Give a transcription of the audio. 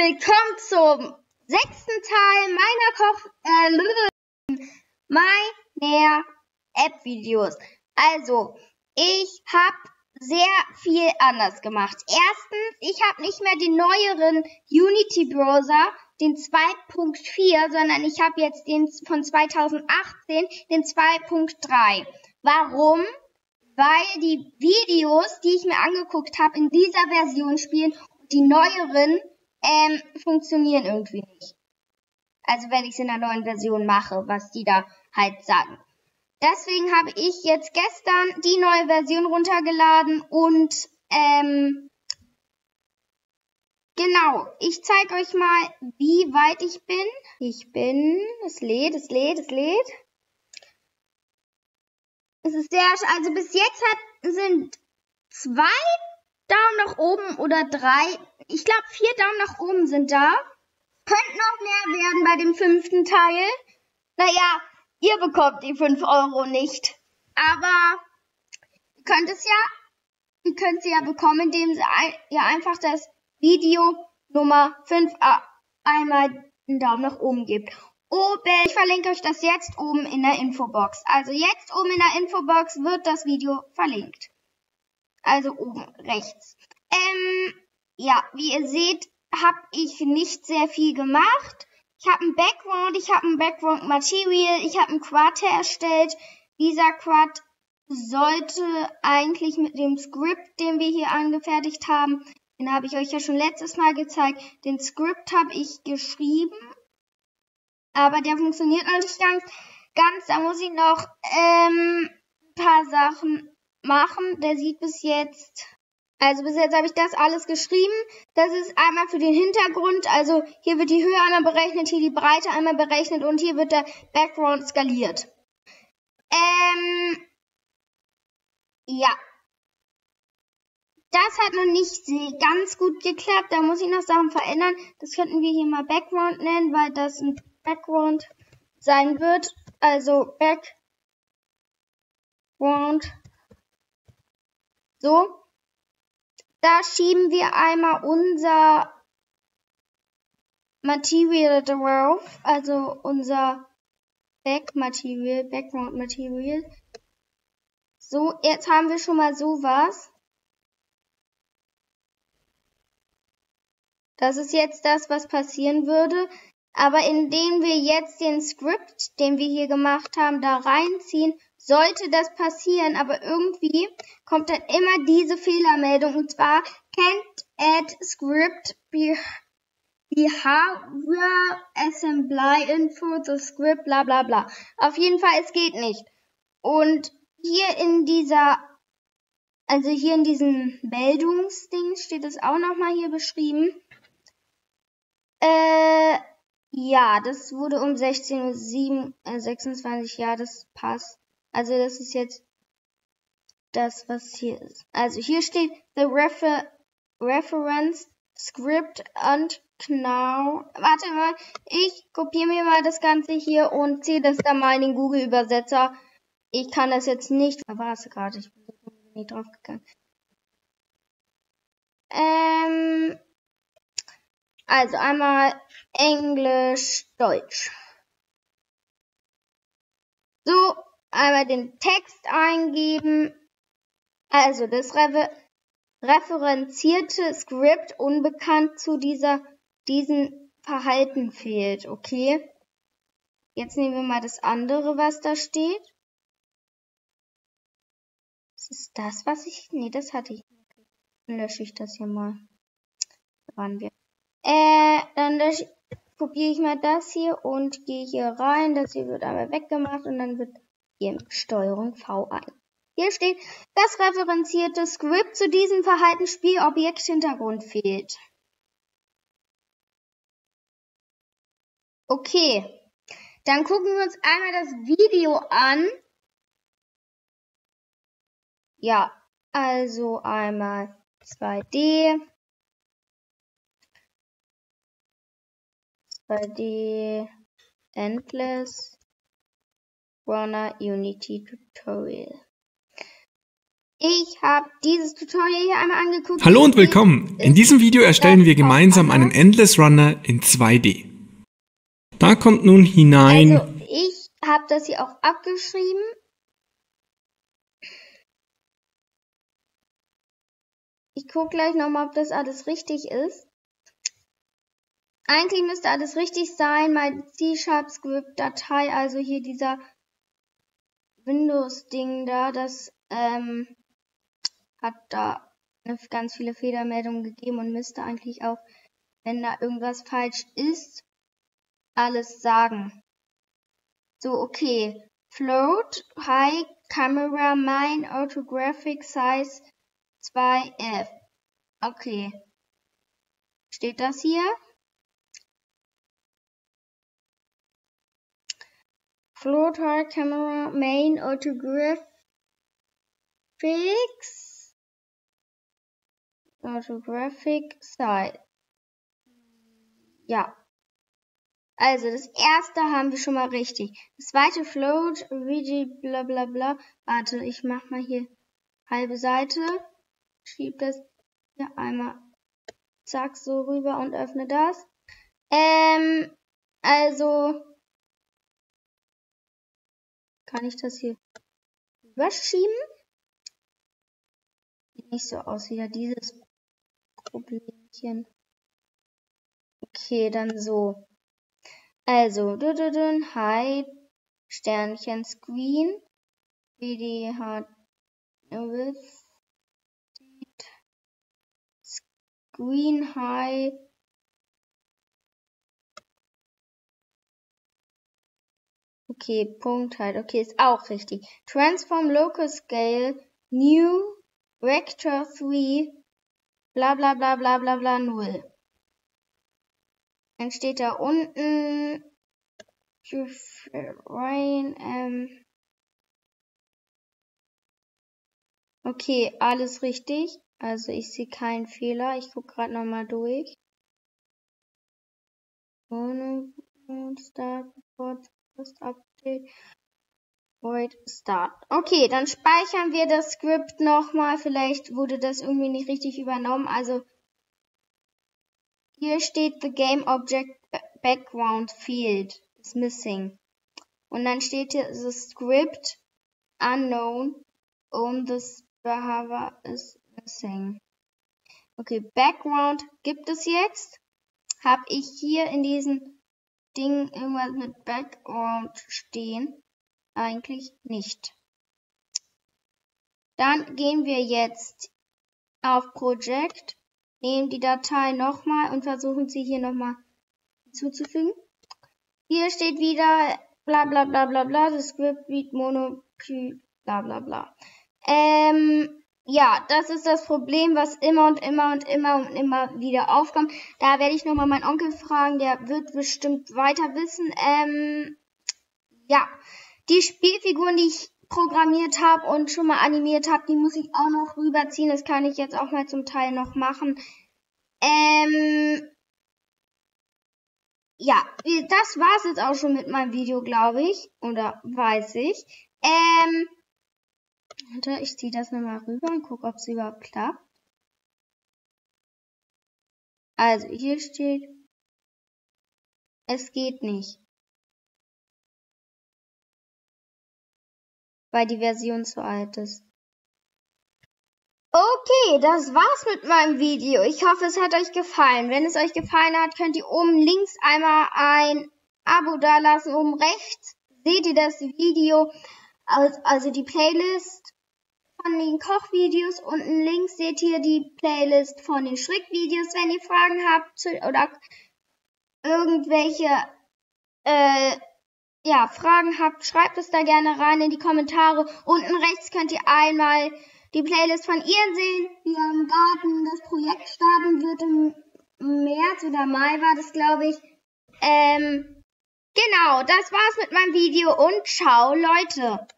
willkommen zum 6. Teil meiner App-Videos. Also, ich habe sehr viel anders gemacht. Erstens, ich habe nicht mehr den neueren Unity-Browser, den 2.4, sondern ich habe jetzt den von 2018, den 2.3. Warum? Weil die Videos, die ich mir angeguckt habe, in dieser Version spielen und die neueren funktionieren irgendwie nicht. Also wenn ich es in der neuen Version mache, was die da halt sagen. Deswegen habe ich jetzt gestern die neue Version runtergeladen und genau, ich zeige euch mal, wie weit ich bin. Es lädt. Es ist sehr, also bis jetzt sind 2 Daumen nach oben oder 3. Ich glaube 4 Daumen nach oben sind da. Könnte noch mehr werden bei dem 5. Teil. Naja, ihr bekommt die 5 Euro nicht. Aber ihr könnt sie ja bekommen, indem ihr einfach das Video Nummer 5 einmal einen Daumen nach oben gebt. Ich verlinke euch das jetzt oben in der Infobox. Also jetzt oben in der Infobox wird das Video verlinkt. Also oben rechts. Ja, wie ihr seht, habe ich nicht sehr viel gemacht. Ich habe ein Background Material, ich habe einen Quad erstellt. Dieser Quad sollte eigentlich mit dem Script, den wir hier angefertigt haben, den habe ich euch ja schon letztes Mal gezeigt, den Script habe ich geschrieben, aber der funktioniert noch nicht ganz. Da muss ich noch ein paar Sachen machen. Der sieht bis jetzt habe ich das alles geschrieben. Das ist einmal für den Hintergrund, also hier wird die Höhe einmal berechnet, hier die Breite einmal berechnet und hier wird der Background skaliert. Ja. Das hat noch nicht ganz gut geklappt, da muss ich noch Sachen verändern. Das könnten wir hier mal Background nennen, weil das ein Background sein wird. Also Background. So. Da schieben wir einmal unser Material drauf, also unser Background Material. So, jetzt haben wir schon mal sowas. Das ist jetzt das, was passieren würde. Aber indem wir jetzt den Script, den wir hier gemacht haben, da reinziehen, sollte das passieren. Aber irgendwie kommt dann immer diese Fehlermeldung. Und zwar can't add script behavior assembly info the script bla bla bla. Auf jeden Fall, es geht nicht. Und hier in diesem Meldungsding steht es auch nochmal hier beschrieben. Ja, das wurde um 16:26 Uhr, ja, das passt. Also das ist jetzt das, was hier ist. Also hier steht the reference script and now. Warte mal, ich kopiere mir mal das Ganze hier und ziehe das dann mal in den Google-Übersetzer. Ich kann das jetzt nicht. Da war es gerade, ich bin nicht drauf gegangen. Also einmal Englisch, Deutsch. So, einmal den Text eingeben. Also das referenzierte Script unbekannt zu diesen Verhalten fehlt. Okay. Jetzt nehmen wir mal das andere, was da steht. Ist das, was ich... Nee, das hatte ich. Dann lösche ich das hier mal. Da waren wir. Dann kopiere ich mal das hier und gehe hier rein. Das hier wird einmal weggemacht und dann wird hier Steuerung V ein. Hier steht, das referenzierte Script zu diesem Verhaltensspielobjekt-Hintergrund fehlt. Okay, dann gucken wir uns einmal das Video an. Ja, also einmal 2D. 2D Endless Runner Unity Tutorial. Ich habe dieses Tutorial hier einmal angeguckt. Hallo und willkommen! In diesem Video erstellen wir gemeinsam einen Endless Runner in 2D. Da kommt nun hinein... Also, ich habe das hier auch abgeschrieben. Ich gucke gleich nochmal, ob das alles richtig ist. Eigentlich müsste alles richtig sein. Mein C#-Script-Datei, also hier dieser Windows-Ding da, das hat da ganz viele Fehlermeldungen gegeben und müsste eigentlich auch, wenn da irgendwas falsch ist, alles sagen. So, okay. Float, High, Camera, Mine, Orthographic, Size 2F. Okay. Steht das hier? Float, High, Camera, Main, Orthographics. Orthographic Size. Ja. Also, das erste haben wir schon mal richtig. Das zweite Float, Rigid, bla bla bla. Warte, ich mach mal hier halbe Seite. Schieb das hier einmal zack so rüber und öffne das. Also kann ich das hier überschieben? Sieht nicht so aus, wieder dieses Problemchen. Okay, dann so. Also, Height, Sternchen, Screen, WD Width, Screen Height, okay, Punkt halt, okay, ist auch richtig. Transform Local Scale, New, Vector 3, bla bla bla bla bla bla 0. Dann steht da unten okay, alles richtig. Also ich sehe keinen Fehler. Ich gucke gerade nochmal durch. Start, Post Update, Void Start. Okay, dann speichern wir das Skript nochmal. Vielleicht wurde das irgendwie nicht richtig übernommen. Also hier steht the game object background field is missing. Und dann steht hier the script unknown und the behavior is missing. Okay, background gibt es jetzt. Habe ich hier in diesem Ding irgendwas mit background stehen? Eigentlich nicht. Dann gehen wir jetzt auf Project. Nehmen die Datei nochmal und versuchen sie hier nochmal hinzuzufügen. Hier steht wieder bla bla bla bla bla, das Script read mono bla bla bla. Ja, das ist das Problem, was immer wieder aufkommt. Da werde ich nochmal meinen Onkel fragen, der wird bestimmt weiter wissen. Ja, die Spielfiguren, die ich programmiert habe und schon mal animiert habe, die muss ich auch noch rüberziehen. Das kann ich jetzt auch mal zum Teil noch machen. Ja, das war's jetzt auch schon mit meinem Video, glaube ich. Oder weiß ich. Warte, ich ziehe das nochmal rüber und gucke, ob es überhaupt klappt. Also, hier steht, es geht nicht. Weil die Version zu alt ist. Okay, das war's mit meinem Video. Ich hoffe, es hat euch gefallen. Wenn es euch gefallen hat, könnt ihr oben links einmal ein Abo dalassen. Oben rechts seht ihr das Video, also die Playlist von den Kochvideos. Unten links seht ihr die Playlist von den Schrickvideos. Wenn ihr Fragen habt oder irgendwelche Fragen habt, schreibt es da gerne rein in die Kommentare. Unten rechts könnt ihr einmal die Playlist von Ian sehen, wie er im Garten das Projekt starten wird. Im März oder Mai war das, glaube ich. Genau, das war's mit meinem Video und ciao, Leute.